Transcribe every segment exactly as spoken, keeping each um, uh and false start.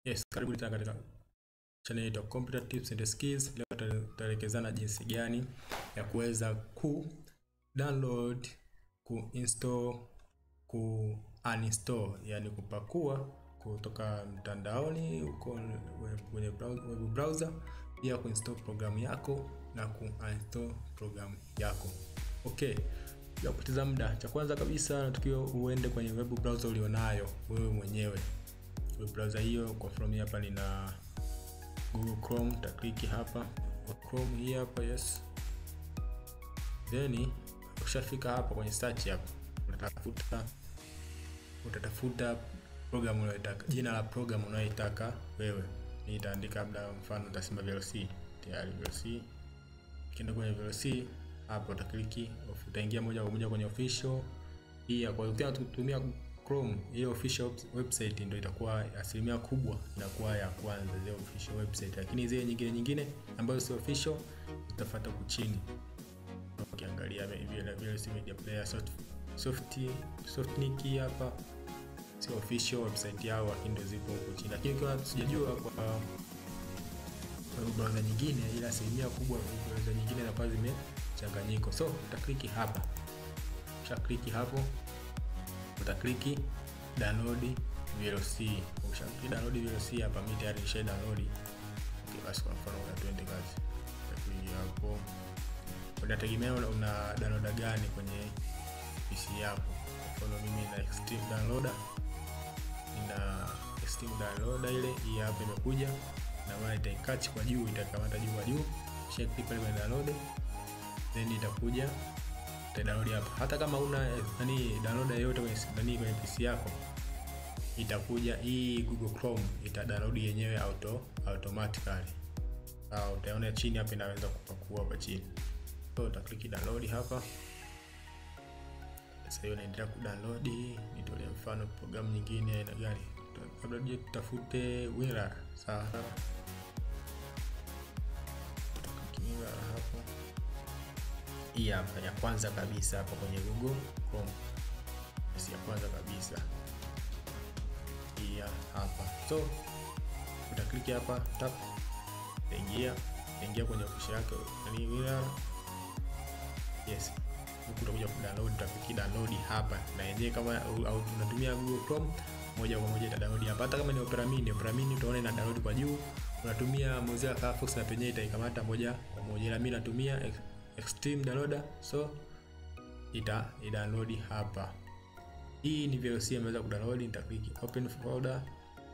Yes, karibu tena katika channel yetu Computer Tips and Skills. Leo tutaelekezana jinsi gani ya kuweza ku download, ku install, ku uninstall, yani kupakua kutoka mtandaoni uko kwenye web browser, pia kuinstall programu yako na ku uninstall programu yako. Okay, ya kupoteza muda, cha kwanza kabisa natakiwa uende kwenye web browser ulionayo wewe mwenyewe. Web browser hiyo kwa from hapa nina Google Chrome, takliki hapa Chrome hii hapa, yes. Then ukishafika hapa kwenye search hapa utatafuta utatafuta program unayotaka, jina la program unayotaka wewe. Nitaandika labda mfano nitasema V L C, tayari V L C. Ukienda kwenye V L C hapo utakliki, utaingia moja kwa moja kwenye official hii. Kwa hiyo tutumia Chrome, hiyo official website ndio itakuwa asilimia kubwa inakuwa ya kwanza, zile official website, lakini zile nyingine nyingine ambazo si official utafuata huko chini. Ukiangalia vile vile si media player soft soft softnik hapa si official website yao, lakini ndio zipo huko chini. Lakini kwa sijajua kwa browser nyingine, ila asilimia kubwa browser nyingine inakuwa zimechanganyiko. So utakliki hapa, kisha hapo utakliki download V L C. Ukishakliki download V L C hapa, mimi tayari nisha download. Okay, basi kwa mfano una twende kazi. Utakliki hapo. Unategemea una download gani kwenye P C yako. Kwa mfano mimi na Extreme Downloader. Nina Extreme Downloader ile hii hapa imekuja na maana itaikatch kwa juu, itakamata juu kwa juu. Kisha click pale kwenye download. Then itakuja download hapa. Hata kama una nani download yote kwenye ndani kwenye P C yako, itakuja hii Google Chrome ita download yenyewe auto automatically. Au utaona chini hapa inaweza kupakua hapa chini. So utaklik download hapa. Sasa hiyo inaendelea ku download. Nitolee mfano programu nyingine aina gani. Labda je tutafute WinRAR. Sawa. Tutaklik hapa. Hii hapa ya kwanza kabisa hapa kwenye Google Chrome. Si ya kwanza kabisa. Hii hapa. So utaklik hapa, tap, ingia, ingia kwenye official yako, yani WinRAR. Yes. Huku utakuja ku download, utafiki download hapa. Na yenyewe kama au tunatumia Google Chrome, moja kwa moja ita download hapa. Hata kama ni Opera Mini, Opera Mini utaona ina download kwa juu. Unatumia Mozilla Firefox na penyewe itaikamata moja kwa moja. Ila mimi natumia Extreme Downloader, so ita download hapa. Hii ni V L C imeweza kudownload. Nitakliki open folder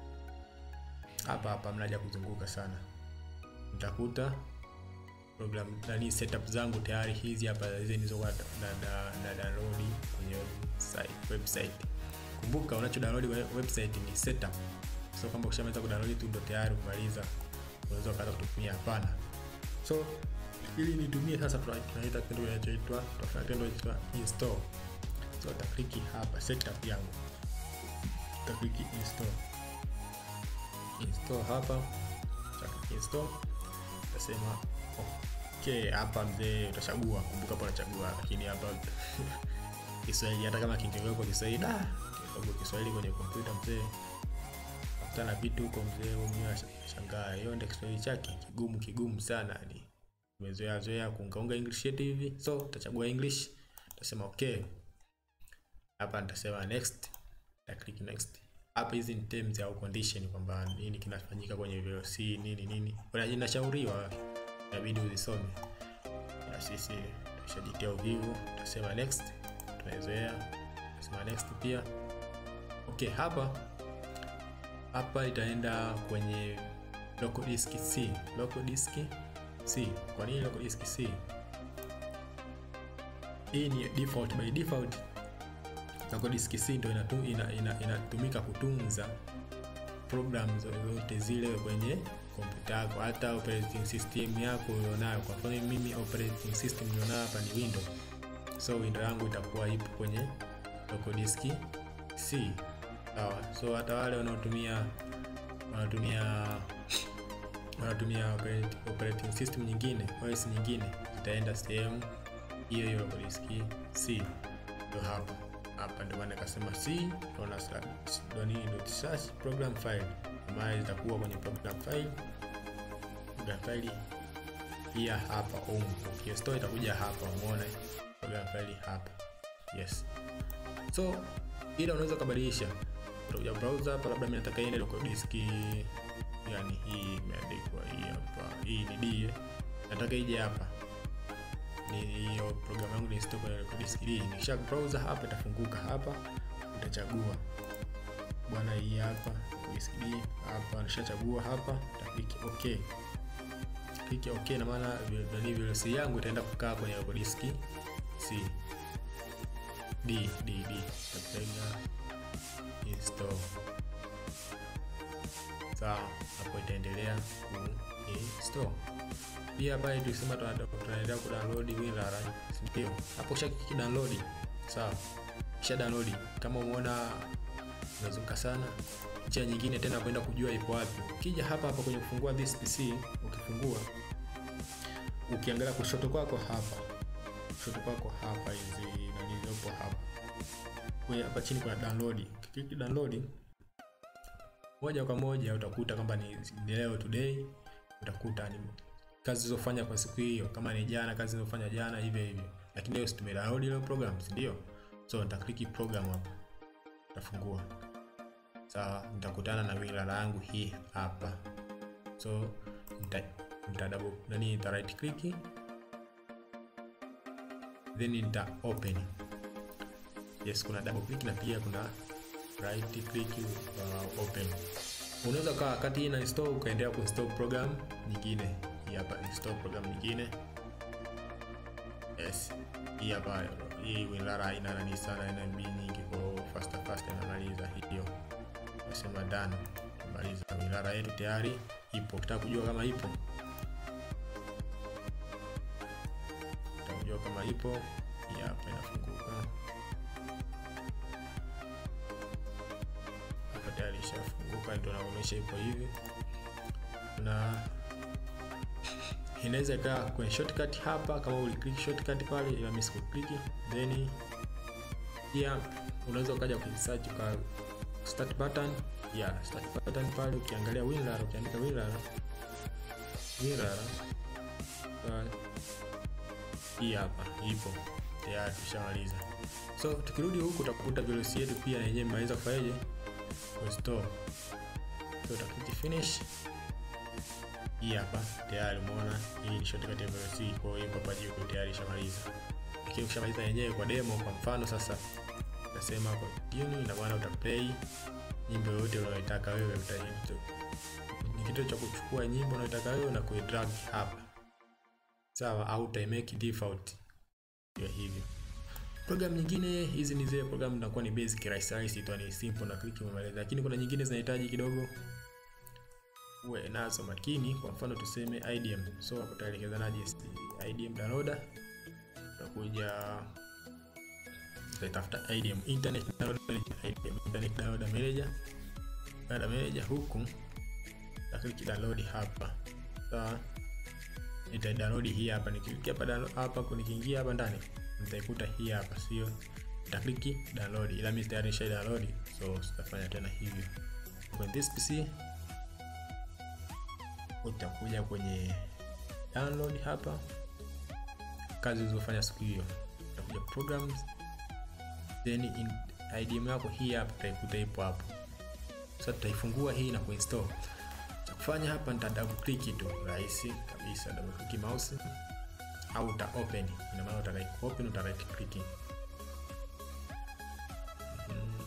hapa hapa, mnaja kuzunguka sana, nitakuta program nani setup zangu tayari hizi hapa, hizi nilizokuwa na, na, na download kwenye website website. Kumbuka unacho download website ni setup, so kama ukishamaliza kudownload tu ndio tayari umaliza, unaweza kaanza kutumia. Hapana. So ili nitumie sasa, tunaita kitendo kinachoitwa tutafanya kitendo kinachoitwa install. So utakliki hapa setup yangu, utakliki install install hapa, utakliki install, utasema okay. Hapa mzee utachagua, kumbuka hapo unachagua, lakini hapa Kiswahili, hata kama Kiingereza kwa Kiswahili da kwa Kiswahili kwenye kompyuta mzee hata vitu huko mzee mwenyewe shangaa, hiyo ndio Kiswahili chake kigumu kigumu sana, ni umezoea zoea kuungaunga English yetu hivi. So utachagua English, utasema okay. Hapa nitasema next, na click next. Hapa hizi ni terms au condition kwamba nini kinafanyika kwenye V L C nini nini. Unajinashauriwa inabidi uzisome. Na sisi tushaditia uvivu, tutasema next, tunazoea, tutasema next pia. Okay, hapa hapa itaenda kwenye local disk C, local disk C. Kwa nini local disk C? Hii ni default, by default local disk C ndio inatumika ina, ina, ina kutunza programs zote zile kwenye kompyuta yako, hata operating system yako ulionayo. Kwa mfano mimi operating system nilionayo hapa ni Windows, so Windows yangu itakuwa ipo kwenye local disk C. Sawa. So hata wale wanaotumia wanatumia wanatumia operating system nyingine, O S nyingine, itaenda sehemu hiyo hiyo local disk C. Ndio hapa hapa ndio maana nikasema C, tuna slash dot slash program file. ambayo itakuwa kwenye program file. Program file hii hapa home. Ukistore itakuja hapa, umeona program file hapa. Yes. So ila unaweza kubadilisha. Utakuja browser hapa, labda mimi nataka iende local disk, yani hii imeandikwa hii hapa, hii ni D, nataka ije hapa. Ni hiyo program yangu ni store kwenye local disk hii. Nikisha browser hapa itafunguka hapa, utachagua bwana hii hapa disk D hapa, nishachagua hapa, click okay. Click okay na maana vile vile C yangu itaenda kukaa kwenye local disk C D D D. Tutapiga install. Sawa, hapo itaendelea ku install. Pia bali tulisema tunaendelea ku download WinRAR, ndio. Hapo ukishaki download, sawa. Kisha download, kama umeona unazunguka sana, njia nyingine tena kwenda kujua ipo wapi. Ukija hapa hapa kwenye kufungua this P C, ukifungua ukiangalia kushoto kwako hapa. Kushoto kwako hapa hizi na nilipo hapa. Kwa hapa chini kuna download. Ukiklik download, moja kwa moja utakuta kwamba ni leo today, utakuta ni kazi zilizofanya kwa siku hiyo, kama ni jana kazi zilizofanya jana hivyo hivyo. Lakini leo tume download ile program, ndio. So nitaklik program hapa. Utafungua. Sawa, nitakutana na WinRAR yangu hii hapa. So nita nita double nani nita right click, then nita open. Yes, kuna double click na pia kuna right click uh, open. Unaweza kaa wakati ina install ukaendelea kuinstall program nyingine. Hii hapa install program nyingine. Yes. Hii hapa hii WinRAR ina nani sana, ina M B nyingi kwa faster faster inamaliza hiyo. Nasema done. Maliza WinRAR yetu tayari ipo. Ukitaka kujua kama ipo, utajua kama ipo. Hii hapa inafunguka. Hapa tayari ishafunguka, ndio naonyesha ipo hivi. Na inaweza kaa kwenye shortcut hapa, kama uliclick shortcut pale, ila mimi sikuklik. Then pia unaweza ukaja ku search kwa start button. Yeah, start button pale, ukiangalia WinRAR, ukiandika WinRAR WinRAR uh, hii hapa ipo tayari, tushamaliza. So tukirudi huku utakuta velocity yetu pia yenyewe imeweza kufanyaje restore. So utaklik finish. Hii hapa tayari umeona hii ni shortcut ya velocity, kwa hiyo hapa juu tayari shamaliza. Lakini ukishamaliza yenyewe kwa demo, kwa mfano sasa utasema hapo continue, na bwana utaplay nyimbo yote unayotaka wewe. Utajito ni kitu cha kuchukua nyimbo unayotaka wewe na kuidrag hapa, sawa, au uta make default ya hivyo. Program nyingine hizi ni zile program zinakuwa ni basic, rahisi rahisi tu, ni simple na click umemaliza. Lakini kuna nyingine zinahitaji kidogo uwe nazo makini. Kwa mfano tuseme I D M. So hapo tutaelekezana jinsi I D M downloader. Utakuja utaitafuta I D M internet downloader, I D M internet downloader manager. Baada manager huku na click download hapa. Sawa, nita download hii hapa. Nikiklik hapa download hapa, kunikiingia hapa ndani nitaikuta hii hapa, sio? Nita click download, ila mimi tayari nisha download, so sitafanya tena hivyo. Kwa this P C utakuja kwenye download hapa, kazi zilizofanya siku hiyo, utakuja programs, then in I D M yako hii hapa utaikuta ipo hapo. Sasa tutaifungua hii na kuinstall. Cha kufanya hapa nita double click tu, rahisi kabisa, double click mouse au uta open. Ina maana uta right open, uta right click. Mm.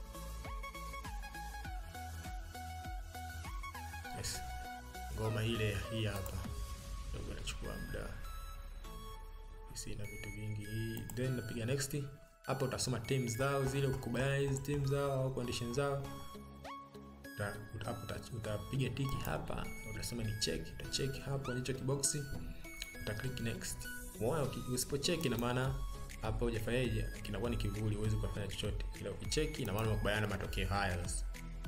Yes. Ngoma ile hii hapa ndio inachukua muda, sina vitu vingi hii. Then napiga next. Hapo utasoma terms zao zile, ukubaliana hizo terms zao au conditions zao. Hapo utapiga tiki hapa, utasema ni check, uta check hapo hicho kibox, uta click next. Moyo usipo check ina maana hapo hujafanyaje, kinakuwa ni kivuli, huwezi kufanya chochote. Ila ukicheck ina maana umekubaliana matokeo haya. Sasa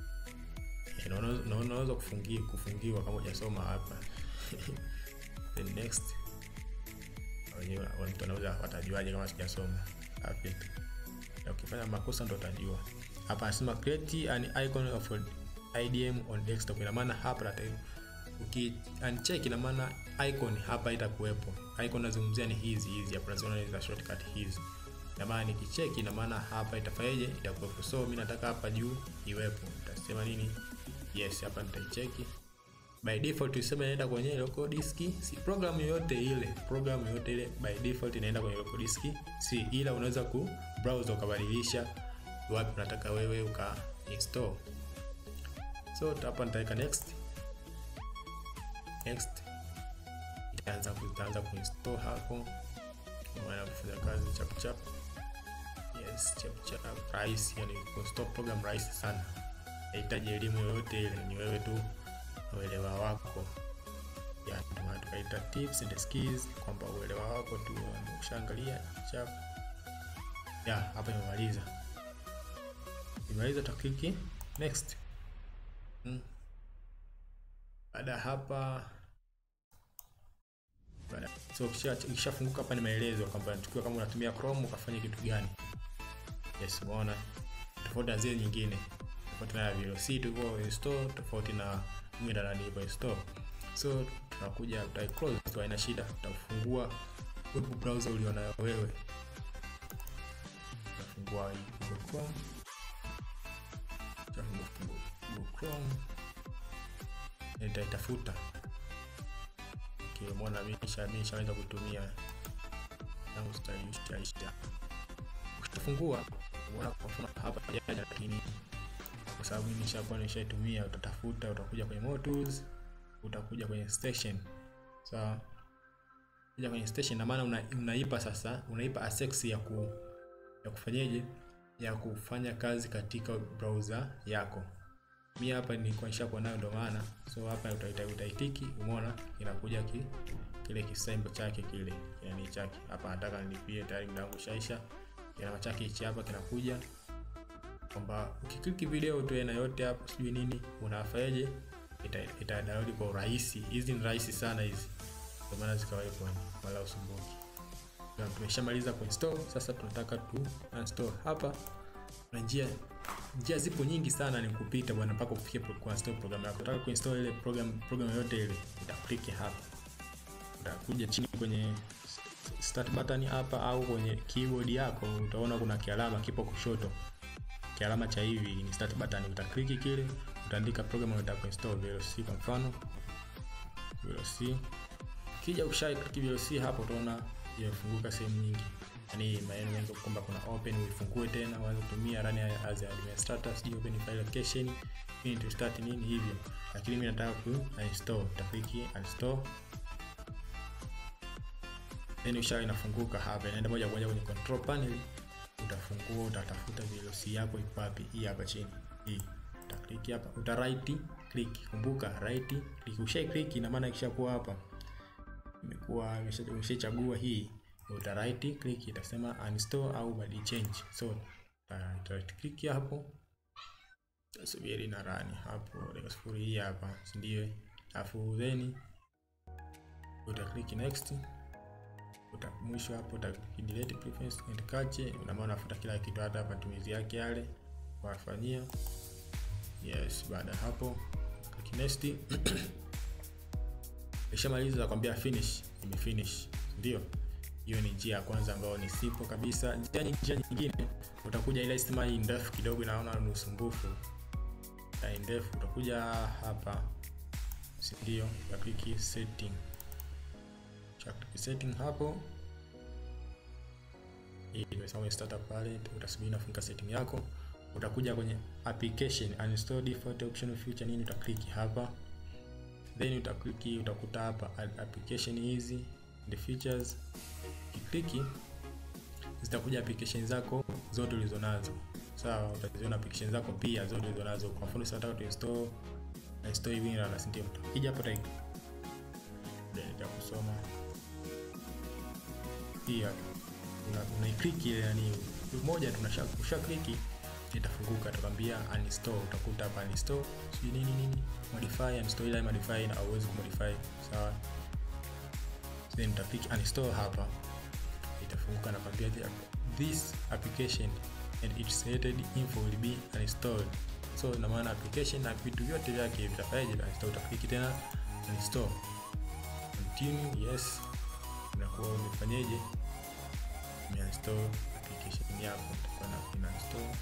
unaweza kufungia kufungiwa kama hujasoma hapa. Then next. Wenyewe watu wanaweza watajuaje kama sijasoma hapa? Na ukifanya makosa ndo utajua. Hapa nasema create an icon of I D M on desktop. Ina maana hapa nata uki uncheck, ina maana icon hapa itakuwepo. Icon nazungumzia ni hizi hizi hapa, unaziona hizo shortcut hizi. Ina maana nikicheck, ina maana hapa itafanyaje, itakuwepo. So mimi nataka hapa juu iwepo. Utasema nini? Yes, hapa nitaicheck. By default useme inaenda kwenye local disk. Si program yoyote ile, program yoyote ile by default inaenda kwenye local disk. Si ila unaweza ku browse ukabadilisha wapi unataka wewe uka install. So hapa nitaweka next. Next. Itaanza kutaanza kuinstall hapo. Maana kufanya kazi chap chap. Yes, chap chap. Rahisi, yani kuinstall program rahisi sana. Haihitaji elimu yoyote ile, ni wewe tu uelewa wako. Ya ndio tukaita tips and skills, kwamba uelewa wako tu ushaangalia chap. Ya hapa nimemaliza. Nimaliza, tukliki next. Hmm. Baada hapa baada so kisha kishafunguka hapa ni maelezo kwamba tukiwa kama unatumia Chrome ukafanya kitu gani. Yes, umeona tofauti na zile nyingine. Tofauti na V L C tu install, tofauti na mwenda na ni install. So tunakuja tutai close, tu haina shida. Tutafungua web browser uliona wewe. Tutafungua Google Chrome. Tutafungua Google Chrome. Nitaitafuta. Okay, mbona mimi nishaanza kutumia na ustahisha. Ukifungua unaona kwa mfano hapa yaja, lakini kwa sababu mimi nishakuwa nishaitumia, utatafuta, utakuja kwenye more tools, utakuja kwenye station. So kuja kwenye station na maana una, unaipa sasa, unaipa access ya ku ya kufanyaje, ya kufanya kazi katika browser yako. Mimi hapa ni kwa nishakuwa nayo ndo maana. So hapa utaita utaitiki, umeona inakuja ki, kile kisembo chake kile, yani chake. Hapa nataka nilipie, tayari mlango shaisha. Kina chake hichi hapa kinakuja kwamba ukiklik video tu ina yote hapo sijui nini unafanyaje, ita, ita download kwa urahisi. Hizi ni rahisi sana hizi, kwa maana zikawepo wala usumbuki. Na tumeshamaliza kuinstall, sasa tunataka tu install hapa. Na njia njia zipo nyingi sana ni kupita bwana mpaka kufikia kuinstall program yako. Unataka kuinstall ile program program yote ile, utaklik hapa. Utakuja chini kwenye start button hapa au kwenye keyboard yako utaona kuna kialama kipo kushoto. Kialama cha hivi ni start button, utaklik kile, utaandika program unataka kuinstall, V L C kwa mfano. V L C. Kija ukisha click V L C hapo utaona yafunguka sehemu nyingi. Yaani maeneo mengi kwamba kuna open, uifungue tena uanze kutumia run as administrator, sio open file location, pin to start nini hivyo. Lakini mimi nataka ku install, utafiki install. Then usha inafunguka hapa, inaenda moja kwa moja kwenye control panel. Utafungua, utatafuta V L C yako ipo wapi, hii hapa chini. Hii. Utaklik hapa, uta right click. Kumbuka right click, usha click ina maana ikishakuwa hapa imekuwa umeshachagua hii. Uta right click itasema uninstall au body change. So uta right click hapo. Subiri na run hapo dakika sifuri hii hapa, si ndio? Alafu then uta click next. Utamwisho hapo uta delete preference and cache, una maana unafuta kila kitu hata matumizi yake yale wafanyia. Yes, baada hapo click next. Nishamaliza nakwambia finish, ime finish. Ndio. Hiyo ni njia ya kwanza ambayo ni simple kabisa. Njia nyingine utakuja ile stima hii ndefu kidogo, naona ni usumbufu. Hii ndefu utakuja hapa. Ndio, ya click setting. Click setting hapo. Hii ndio sawa startup pale, utasubiri nafunga setting yako. Utakuja kwenye application, uninstall default option feature nini, utaklik hapa. Then utaklik, utakuta hapa application hizi the features. Ukiklik zitakuja application zako zote ulizonazo. Sawa, utaziona application zako pia zote ulizonazo. Kwa mfano sasa nataka tu install install hivi na ndio. Ukija hapo type ndio kusoma pia una, una click ile, yani moja tunasha click itafunguka, atakwambia uninstall. Utakuta hapa uninstall si nini nini modify, uninstall ile modify na uweze kumodify. Sawa, then utafiki uninstall hapa, itafunguka na kwambia this application and its related info will be uninstalled So ina maana application na vitu vyote vyake vitafanyaje, utakliki tena install, continue, yes, unakuwa umefanyaje, umeinstall application yako, utakuwa na install.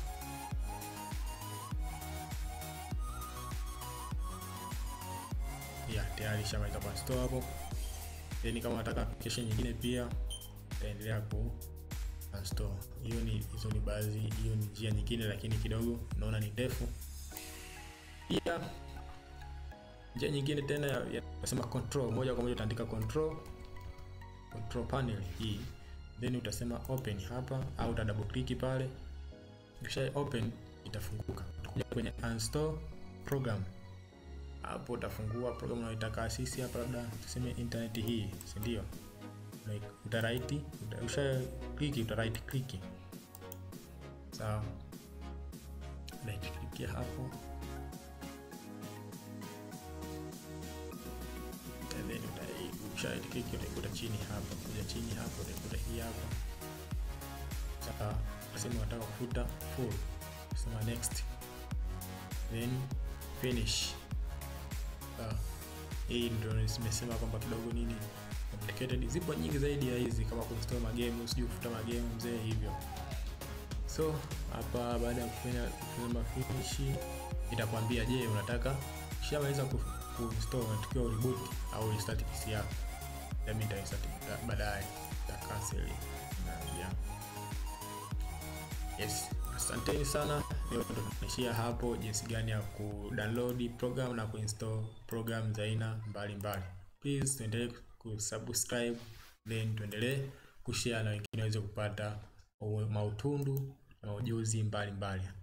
Ya tayari shamaliza kwa install hapo. Then kama unataka application nyingine pia utaendelea ku install. Hiyo ni hizo ni baadhi, hiyo ni njia nyingine, lakini kidogo naona ni ndefu. Pia njia nyingine tena ya nasema control, moja kwa moja utaandika control control panel hii, then utasema open hapa au uta double click pale, kisha open itafunguka. Utakuja kwenye install program, hapo utafungua program unayotaka sisi hapa, labda tuseme internet hii, si ndio? Like uta right, usha click, uta right click, sawa, right click hapo, and then uta usha right click, utaikuta chini hapa, kuja chini hapo utaikuta hii hapa. Sasa nasema nataka kufuta full, sema next, then finish. Ah, hii ndio nimesema kwamba kidogo nini complicated. Zipo nyingi zaidi ya hizi, kama kuinstall magame, usijui kufuta magame mzee hivyo. So hapa baada ya kufanya kufanya finish itakwambia je, unataka kishamaliza kuinstall unatakiwa reboot au restart P C yako. Mimi nita restart baadaye, nita cancel na ya. Yes, asanteni sana. Leo tunaishia hapo jinsi gani ya ku-download program na ku-install program za aina mbalimbali. Please tuendelee kusubscribe, then tuendelee kushare na wengine waweze kupata mautundu na ujuzi mbalimbali.